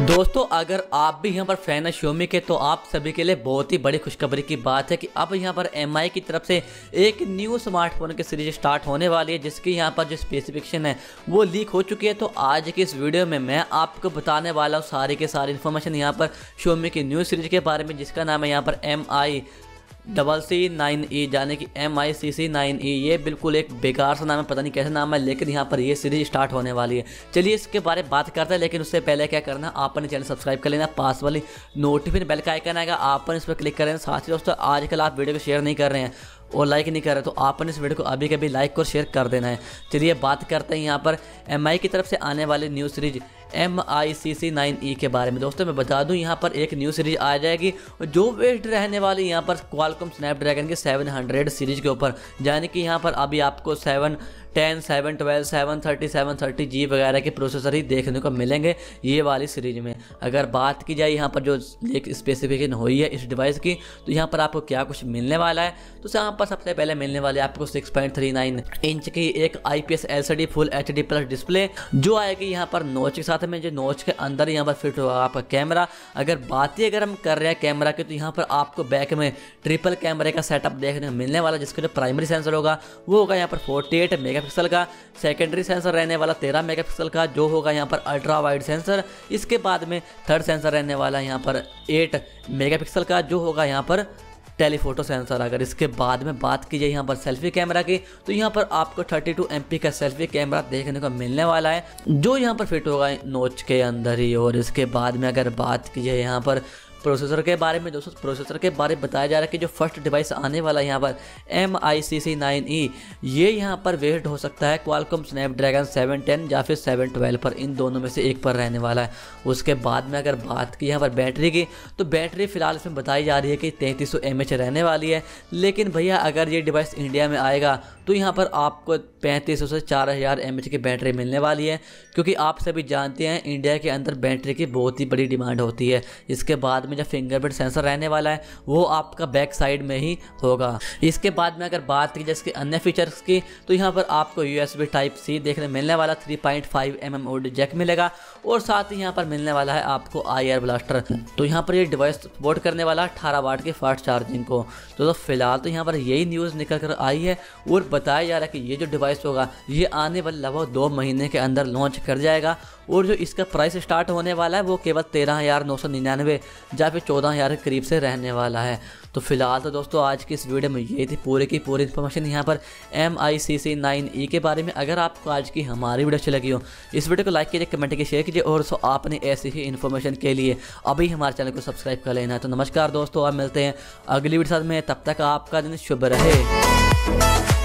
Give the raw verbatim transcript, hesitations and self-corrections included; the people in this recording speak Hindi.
दोस्तों अगर आप भी यहाँ पर फैन है Xiaomi के तो आप सभी के लिए बहुत ही बड़ी खुशखबरी की बात है कि अब यहाँ पर एम आई की तरफ से एक न्यू स्मार्टफोन की सीरीज स्टार्ट होने वाली है, जिसकी यहाँ पर जो स्पेसिफिकेशन है वो लीक हो चुकी है। तो आज की इस वीडियो में मैं आपको बताने वाला हूँ सारी के सारी इन्फॉर्मेशन यहाँ पर Xiaomi की न्यू सीरीज के बारे में, जिसका नाम है यहाँ पर M I double C nine E, यानी कि M I C C nine ई। ये बिल्कुल एक बेकार सा नाम है, पता नहीं कैसा नाम है, लेकिन यहाँ पर ये सीरीज स्टार्ट होने वाली है। चलिए इसके बारे में बात करते हैं, लेकिन उससे पहले क्या करना, आप अपने चैनल सब्सक्राइब कर लेना, पास वाली नोटिफिकेशन बेल का आइकन आएगा, आप इस पर क्लिक करें। साथ ही दोस्तों आजकल आप वीडियो को शेयर नहीं कर रहे हैं और लाइक नहीं कर रहे, तो आपने इस वीडियो को अभी कभी लाइक और शेयर कर देना है। चलिए बात करते हैं यहाँ पर एम आई की तरफ से आने वाली new series M I C C nine E के बारे में। दोस्तों मैं बता दूं यहाँ पर एक न्यू सीरीज आ जाएगी जो बेस्ड रहने वाली यहाँ पर क्वालकॉम स्नैपड्रैगन के सेवन हंड्रेड सीरीज के ऊपर, यानी कि यहाँ पर अभी आपको seven ten seven twelve seven thirty seven thirty G वगैरह के प्रोसेसर ही देखने को मिलेंगे ये वाली सीरीज में। अगर बात की जाए यहाँ पर जो एक स्पेसिफिकेशन हुई है इस डिवाइस की, तो यहाँ पर आपको क्या कुछ मिलने वाला है, तो यहाँ पर सबसे पहले मिलने वाले आपको six point three nine inch की एक I P S L C D full H D plus display जो आएगी यहाँ पर नोच के साथ में, जो नोच के अंदर यहाँ पर फिट होगा आपका कैमरा। अगर बात ही अगर हम कर रहे हैं कैमरा की, तो यहाँ पर आपको बैक में ट्रिपल कैमरे का सेटअप देखने को मिलने वाला, जिसका जो प्राइमरी सेंसर होगा वो होगा यहाँ पर फोर्टी एट मेगापिक्सल का, सेकेंडरी सेंसर रहने वाला तेरह मेगापिक्सल का जो होगा यहाँ पर अल्ट्रा वाइड सेंसर। इसके बाद में थर्ड सेंसर रहने वाला यहाँ पर एट मेगापिक्सल का जो होगा यहाँ पर टेलीफोटो सेंसर। अगर इसके बाद में बात की जाए यहाँ पर सेल्फी कैमरा की, तो यहाँ पर आपको थर्टी टू एम पी का सेल्फी कैमरा देखने को मिलने वाला है जो यहाँ पर फिट होगा नोच के अंदर ही। और इसके बाद में अगर बात की जाए यहाँ पर प्रोसेसर के बारे में, दोस्तों प्रोसेसर के बारे में बताया जा रहा है कि जो फर्स्ट डिवाइस आने वाला है यहाँ पर M I C C nine ई, ये यहाँ पर वेट हो सकता है क्वालकॉम स्नैपड्रैगन सेवन टेन या फिर सेवन ट्वेल्व पर, इन दोनों में से एक पर रहने वाला है। उसके बाद में अगर बात की यहाँ पर बैटरी की, तो बैटरी फिलहाल इसमें बताई जा रही है कि तैंतीस सौ एम एच रहने वाली है। लेकिन भैया अगर ये डिवाइस इंडिया में आएगा तो यहाँ पर आपको पैंतीस सौ से चार हज़ार एम एच की बैटरी मिलने वाली है, क्योंकि आप सभी जानते हैं इंडिया के अंदर बैटरी की बहुत ही बड़ी डिमांड होती है। इसके बाद में जो फिंगरप्रिंट सेंसर रहने वाला है वो आपका बैक साइड में ही होगा। इसके बाद में अगर बात की जाए इसके अन्य फीचर्स की, तो यहाँ पर आपको U S B type C देखने मिलने वाला, three point five M M audio jack मिलेगा, और साथ ही यहाँ पर मिलने वाला है आपको आई आर ब्लास्टर। तो यहाँ पर ये डिवाइस सपोर्ट करने वाला अठारह वाट की फास्ट चार्जिंग को। तो, तो फिलहाल तो यहाँ पर यही न्यूज़ निकल कर आई है, और बताया जा रहा है कि ये जो डिवाइस होगा ये आने वाले लगभग दो महीने के अंदर लॉन्च कर जाएगा, और जो इसका प्राइस स्टार्ट होने वाला है वो केवल तेरह हज़ार नौ सौ निन्यानवे या फिर चौदह हज़ार के करीब से रहने वाला है। तो फिलहाल तो दोस्तों आज की इस वीडियो में ये थी पूरी की पूरी इन्फॉर्मेशन यहाँ पर M I C C nine E के बारे में। अगर आपको आज की हमारी वीडियो अच्छी लगी हो, इस वीडियो को लाइक कीजिए, कमेंट कीजिए, शेयर कीजिए, और सो आपने ऐसी ही इन्फॉर्मेशन के लिए अभी हमारे चैनल को सब्सक्राइब कर लेना है। तो नमस्कार दोस्तों, आप मिलते हैं अगली वीडियो साथ में, तब तक आपका दिन शुभ रहे।